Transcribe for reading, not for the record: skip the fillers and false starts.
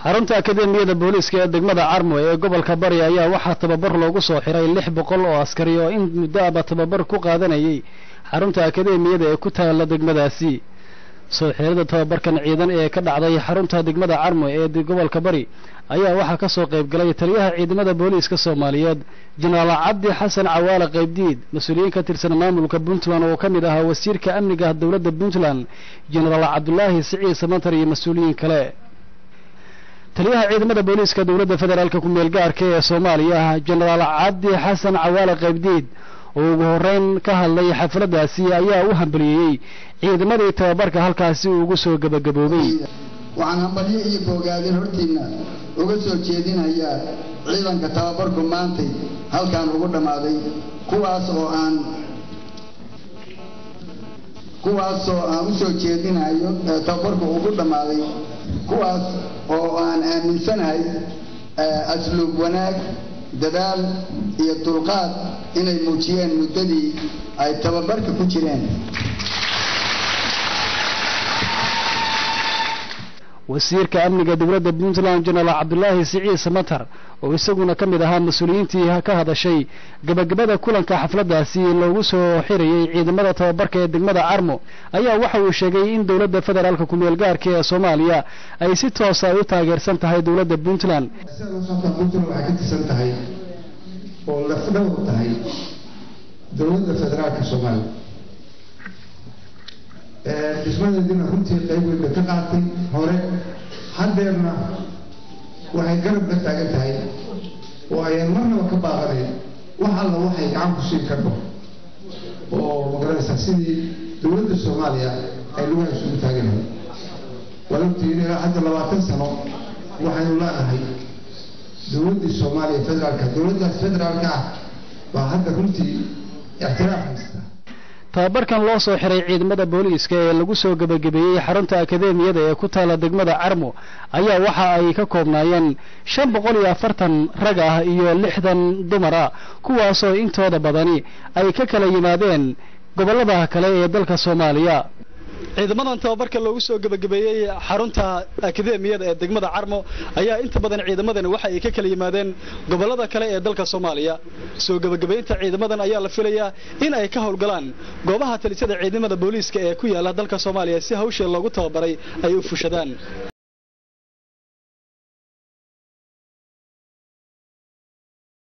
xarunta akademiyada booliiska ee degmada Carmo ee gobolka Bari ayaa waxaa tababar loogu soo xiray 600 oo askari oo in muddo ah tababar ku qaadanayay xarunta akademiyada ee ku taala degmadaasi. soo xirida tababarkan ciidan ee ka dhacday xarunta degmada Carmo ee gobolka Bari ayaa waxaa ka soo qayb galay taliyaha ciidamada booliiska Soomaaliyeed Jenaraal Cabdi Xasan Cawaale Qaybdiid, mas'uuliyiin ka tirsan maamulka Puntland oo ka mid ah wasiirka amniga dawladda Puntland Jenaraal Cabdullaahi Siciid Samatar iyo mas'uuliyiin kale. taliyaha ciidamada booliiska dawladda federaalka ku meel gaarka ee Soomaaliya Jenaraal Cabdi Xasan Cawaale Qaybdiid oo ugu horeyn ka hadlay xafladaasi ayaa u hambaliyay ciidamadii tababarka halkaasi ugu soo gabagaboobay. waxaan hambaliyo iyo bogaadin hortiina uga soo jeedinayaa ciidanka tababarku maanta halkaan ugu dhamaaday kuwaas oo aan u soo jeedinayo tababarku ugu dhamaaday kuwaas oo aan aaminsanahay asluub wanaag dadaal iyo dulqaad inay muujiyeen muddadii ay tababarka ku jireen. wasiirka amniga dawladda Puntland Jenaraal Cabdullaahi Siciid Samatar oo isaguna ka mid ahaa mas'uuliyiintii ka hadashay gabagabada kulanka xafladaasi loogu soo xiriyay ciidamada tababarka ee degmada Carmo ayaa waxa uu sheegay in dawladda federaalka ku meel gaarka ee Soomaaliya ay si toos ah u taageersan tahay dawladda Puntland. waxay ka tirsan tahay oo la fadhiyo tahay dawladda federaalka Soomaaliya dhismadeedina runtii qayb weyn ka qaatay hore hadeerna waxay garab ka taagan tahay oo ay marnaba ka baaqaneen wax alla waxay gacan ku siin karto oo magaraysa sidii dawladda Soomaaliya ay lagu isugu taageereen walaaltii ilaa hadda 20 sano waxaynu leenahay dawladda Soomaaliya federaalka waa hadda runtii ixtiraam haysta. tababarkan loo soo xiray ciidamada booliiska ee lagu soo gabagabeeyay xarunta akademiyada ee ku taala degmada Carmo ayaa waxa ay ka koobnaayeen 540 rag ah iyo 60 dumar ah kuwaas oo intooda badani ay ka kala yimaadeen gobolada kale ee dalka Soomaaliya. ciidamadan tababarka loogu soo gabagabeeyay xarunta akademiyada ee degmada Carmo ayaa inta badan ciidamadan waxa ay ka kala yimaadeen gobolada kale ee dalka Soomaaliya. soo gabagabeynta ciidamadan ayaa la filayaa in ay ka howlgalaan goobaha talisada ciidamada booliiska ee ku yaala dalka Soomaaliya si hawsha loogu tababaray ay u fushadaan.